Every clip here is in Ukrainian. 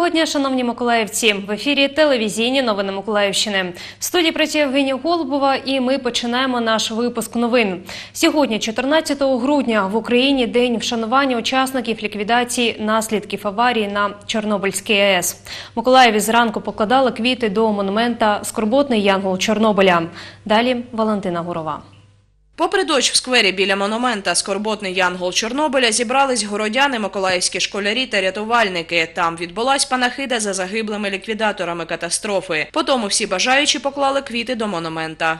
Доброго дня, шановні миколаївці! В ефірі телевізійні новини Миколаївщини. В студії працює Євгенія Голубова і ми починаємо наш випуск новин. Сьогодні, 14 грудня, в Україні день вшанування учасників ліквідації наслідків аварії на Чорнобильській АЕС. В Миколаєві зранку покладали квіти до монумента «Скорботний янгол Чорнобиля». Далі Валентина Гурова. Попри дощ в сквері біля монумента «Скорботний янгол Чорнобиля» зібрались городяни, миколаївські школярі та рятувальники. Там відбулась панахида за загиблими ліквідаторами катастрофи. Потім всі бажаючі поклали квіти до монумента.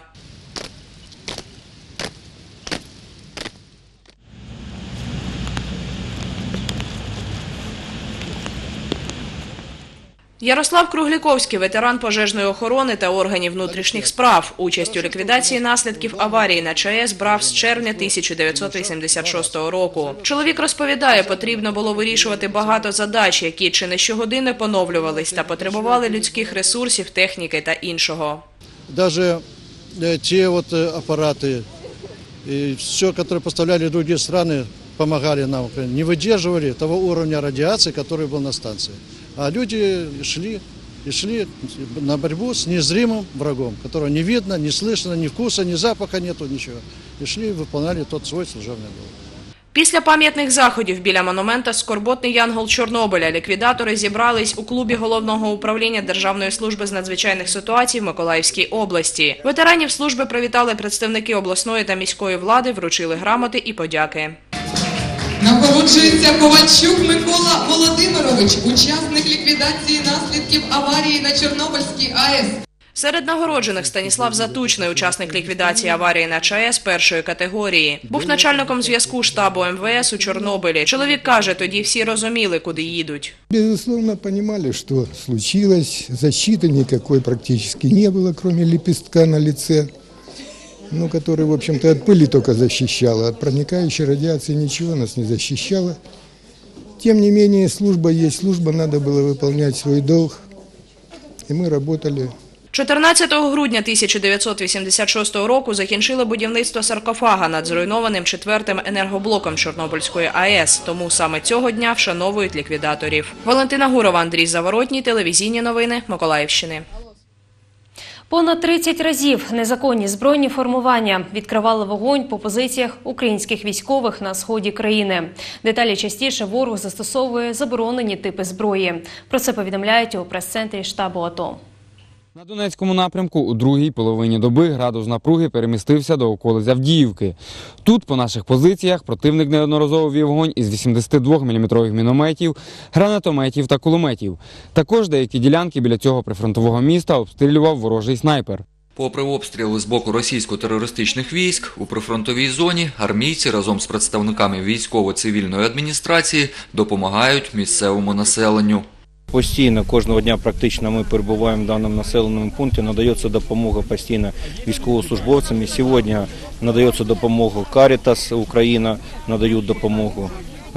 Ярослав Кругліковський – ветеран пожежної охорони та органів внутрішніх справ. Участь у ліквідації наслідків аварії на ЧАЕС брав з червня 1986 року. Чоловік розповідає, потрібно було вирішувати багато задач, які чи не щогодини поновлювались та потребували людських ресурсів, техніки та іншого. Навіть ті апарати, все, які поставляли інші країни, допомагали нам, не витримували того рівня радіації, який був на станції. А люди шли на борьбу с незримым врагом, которого не видно, не слышно, ни вкуса, ни запаха нету, ничего. И шли, выполняли тот свой служебный долг. Після пам'ятних заходів біля монумента «Скорботний янгол Чорнобиля» ліквідатори зібрались у клубі Головного управління Державної служби з надзвичайних ситуацій в Миколаївській області. Ветеранів служби привітали представники обласної та міської влади, вручили грамоти і подяки. Нагороджується Ковальчук Микола Володимирович, учасник ліквідації наслідків аварії на Чорнобильській АЕС. Серед нагороджених Станіслав Затучний, учасник ліквідації аварії на ЧАЕС першої категорії. Був начальником зв'язку штабу МВС у Чорнобилі. Чоловік каже, тоді всі розуміли, куди їдуть. Безусловно, розуміли, що случилось. Защиты никакой практически не было, кроме лепестка на лице. Который, в общем-то, от пыли только защищала, от проникающей радиации ничего нас не защищало. Тем не менее, служба есть служба, надо было выполнять свой долг, и мы работали. 14 грудня 1986 року закінчили будівництво саркофага над зруйнованим 4-м енергоблоком Чорнобильської АЕС, тому саме цього дня вшановують ліквідаторів. Валентина Гурова, Андрій Заворотній, телевізійні новини Миколаївщини. Понад 30 разів незаконні збройні формування відкривали вогонь по позиціях українських військових на сході країни. Деталі частіше ворог застосовує заборонені типи зброї. Про це повідомляють у прес-центрі штабу АТО. На Донецькому напрямку у другій половині доби градус напруги перемістився до околиць Авдіївки. Тут, по наших позиціях, противник неодноразово вів вогонь із 82-мм мінометів, гранатометів та кулеметів. Також деякі ділянки біля цього прифронтового міста обстрілював ворожий снайпер. Попри обстріли з боку російсько-терористичних військ, у прифронтовій зоні армійці разом з представниками військово-цивільної адміністрації допомагають місцевому населенню. Постійно, кожного дня практично ми перебуваємо в даному населеному пункті, надається допомога постійно військовослужбовцям. І сьогодні надається допомога Карітас Україна, надають допомогу.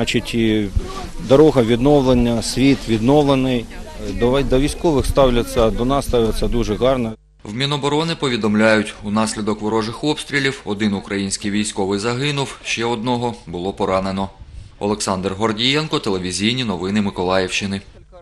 Дорога відновлена, світ відновлений, до військових ставляться, до нас ставляться дуже гарно. В Міноборони повідомляють, унаслідок ворожих обстрілів один український військовий загинув, ще одного було поранено. Олександр Гордієнко, телевізійні новини Миколаївщини.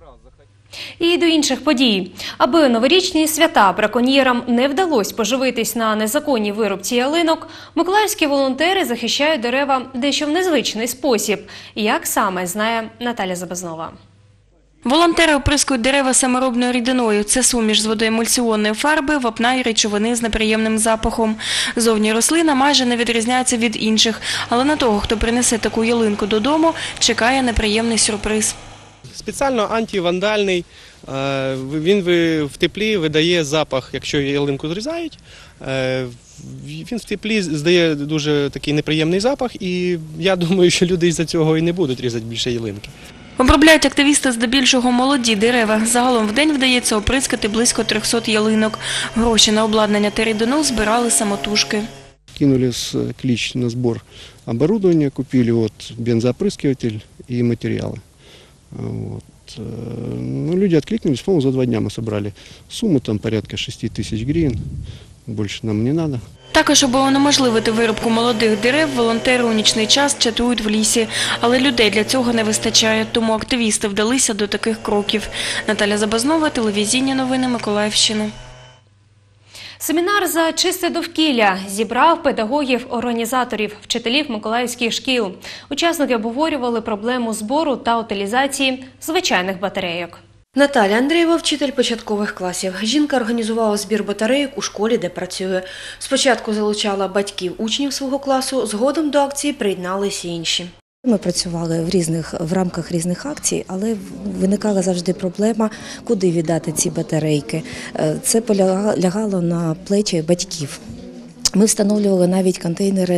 І до інших подій. Аби новорічні свята браконьєрам не вдалося поживитись на незаконній вирубці ялинок, миколаївські волонтери захищають дерева дещо в незвичний спосіб. Як саме, знає Наталя Забазнова. Волонтери оприскують дерева саморобною рідиною. Це суміш з водоемульсіонної фарби, вапна і речовини з неприємним запахом. Зовні рослина майже не відрізняється від інших, але на того, хто принесе таку ялинку додому, чекає неприємний сюрприз. Спеціально антивандальний, він в теплі видає запах, якщо ялинку зрізають, він в теплі здає дуже такий неприємний запах, і я думаю, що люди із-за цього і не будуть різати більше ялинки. Обробляють активісти здебільшого молоді дерева. Загалом в день вдається оприскати близько 300 ялинок. Гроші на обладнання та рідину збирали самотужки. Кинули клич на збір обладнання, купили бензооприскуватель і матеріали. Люди откликнулись, по-моему, за 2 дня мы собрали сумму, там порядка 6 тысяч гривен, больше нам не надо. Також, аби унеможливити вирубку молодих дерев, волонтери у нічний час чатують в лісі. Але людей для цього не вистачає, тому активісти вдалися до таких кроків. Наталя Забазнова, телевізійні новини Миколаївщини. Семінар за чисте довкілля зібрав педагогів-організаторів, вчителів миколаївських шкіл. Учасники обговорювали проблему збору та утилізації звичайних батарейок. Наталя Андрієва – вчитель початкових класів. Жінка організувала збір батарейок у школі, де працює. Спочатку залучала батьків учнів свого класу, згодом до акції приєдналися інші. Ми працювали в рамках різних акцій, але виникала завжди проблема, куди віддати ці батарейки. Це полягало на плечі батьків. Ми встановлювали навіть контейнери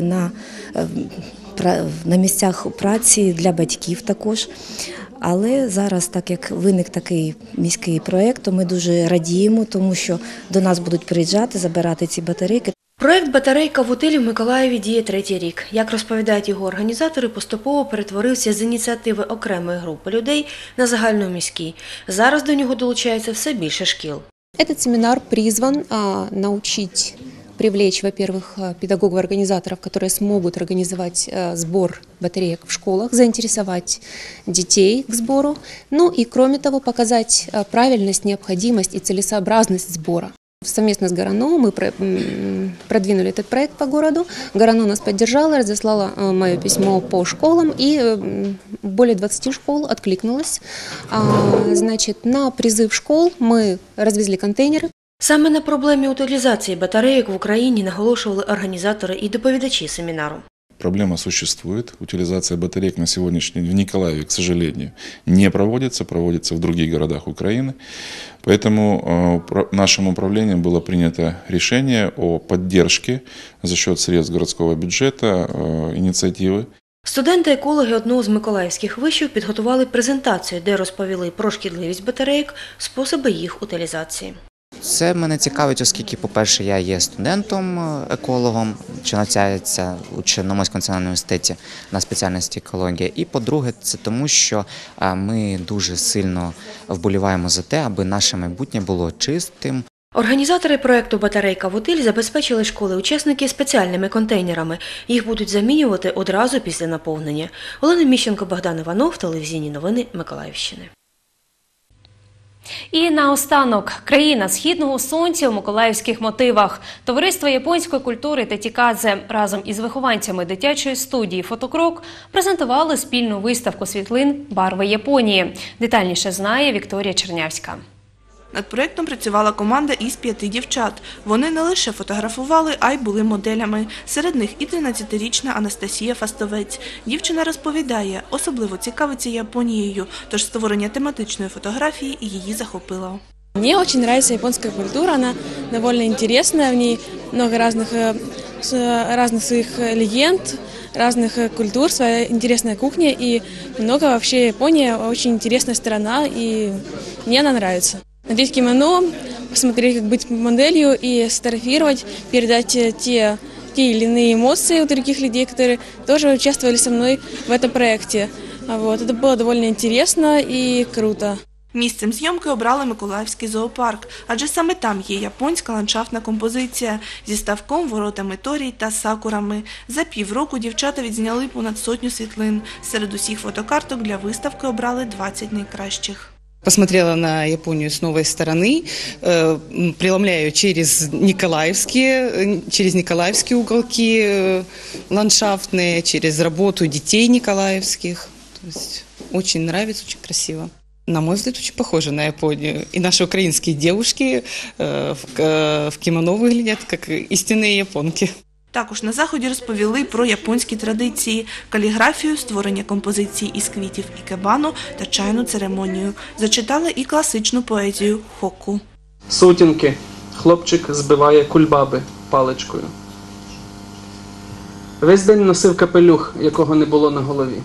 на місцях праці для батьків також. Але зараз, так як виник такий міський проєкт, то ми дуже радіємо, тому що до нас будуть приїжджати, забирати ці батарейки. Проєкт «Батарейка в утилі» в Миколаєві діє 3-й рік. Як розповідають його організатори, поступово перетворився з ініціативи окремої групи людей на загальноміський. Зараз до нього долучається все більше шкіл. Этот семинар призван привлечь, во-первых, педагогов-организаторов, которые смогут организовать сбор батареек в школах, заинтересовать детей к сбору, ну и, кроме того, показать правильность, необходимость и целесообразность сбора. Совместно с ГОРАНО мы продвинули этот проект по городу. ГОРАНО нас поддержала, разослала мое письмо по школам, и более 20 школ откликнулось. Значит, на призыв школ мы развезли контейнеры. Саме на проблемі утилізації батарейок в Україні наголошували організатори і доповідачі семінару. Проблема существует. Утилизация батареек на сегодняшний день в Николаеве, к сожалению, не проводится, проводится в других городах Украины. Поэтому нашим управлением было принято решение о поддержке за счет средств городского бюджета инициативы. Студенти-екологи одного з миколаївських вишів підготували презентацію, де розповіли про шкідливість батарейок, способи їх утилізації. Це мене цікавить, оскільки, по-перше, я є студентом-екологом, що навчається у Чорноморському національному університеті на спеціальності екологія. І, по-друге, це тому, що ми дуже сильно вболіваємо за те, аби наше майбутнє було чистим. Організатори проєкту «Батарейка в утиль» забезпечили школи-учасники спеціальними контейнерами. Їх будуть замінювати одразу після наповнення. Олена Міщенко, Богдан Іванов, телевізійні новини Миколаївщини. І наостанок. Країна східного сонця у миколаївських мотивах. Товариство японської культури Тетікадзе разом із вихованцями дитячої студії «Фотокрок» презентували спільну виставку світлин «Барви Японії». Детальніше знає Вікторія Чернявська. Над проєктом працювала команда із 5 дівчат. Вони не лише фотографували, а й були моделями. Серед них і 13-річна Анастасія Фастовець. Дівчина розповідає, особливо цікавиться Японією, тож створення тематичної фотографії її захопило. Мне очень нравится японская культура, она довольно интересная, в ней много разных своих легенд, разных культур, своя интересная кухня и много вообще Япония очень интересная страна, и мне она нравится. Надеть кимоно, посмотреть, как быть моделью и сфотографировать, передать те или иные эмоции у других людей, которые тоже участвовали со мной в этом проекте. Вот. Это было довольно интересно и круто. Місцем зйомки обрали Миколаївський зоопарк, адже саме там є японська ландшафтна композиція зі ставком, воротами Торій та сакурами. За півроку дівчата відзняли понад 100 світлин. Серед усіх фотокарток для виставки обрали 20 найкращих. Посмотрела на Японию с новой стороны, преломляю через николаевские уголки ландшафтные, через работу детей николаевских. То есть очень нравится, очень красиво. На мой взгляд, очень похоже на Японию. И наши украинские девушки в кимоно выглядят как истинные японки. Також на заході розповіли про японські традиції – каліграфію, створення композицій із квітів ікебану та чайну церемонію. Зачитали і класичну поезію хокку. Сутінки. Хлопчик збиває кульбаби паличкою. Весь день носив капелюх, якого не було на голові.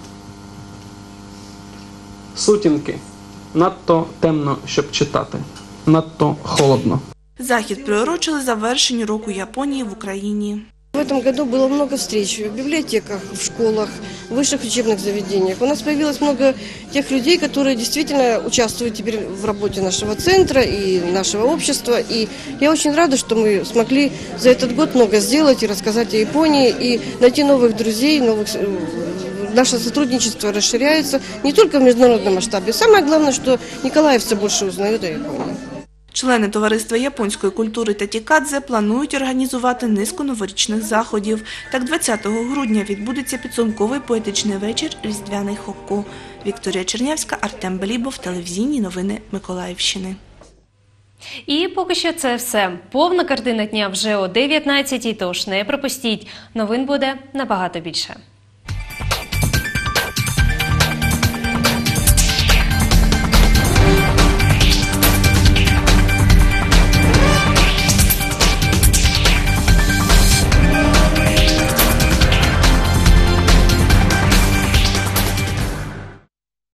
Сутінки. Надто темно, щоб читати. Надто холодно. Захід приурочили завершенню року Японії в Україні. В этом году было много встреч в библиотеках, в школах, в высших учебных заведениях. У нас появилось много тех людей, которые действительно участвуют теперь в работе нашего центра и нашего общества. И я очень рада, что мы смогли за этот год много сделать и рассказать о Японии, и найти новых друзей, Наше сотрудничество расширяется не только в международном масштабе. Самое главное, что николаевцы больше узнают о Японии. Члени товариства японської культури Татікадзе планують організувати низку новорічних заходів. Так, 20 грудня відбудеться підсумковий поетичний вечір «Різдвяний Хокку». Вікторія Чернявська, Артем Белібов, телевізійні новини Миколаївщини. І поки що це все. Повна картина дня вже о 19-й, тож не пропустіть. Новин буде набагато більше.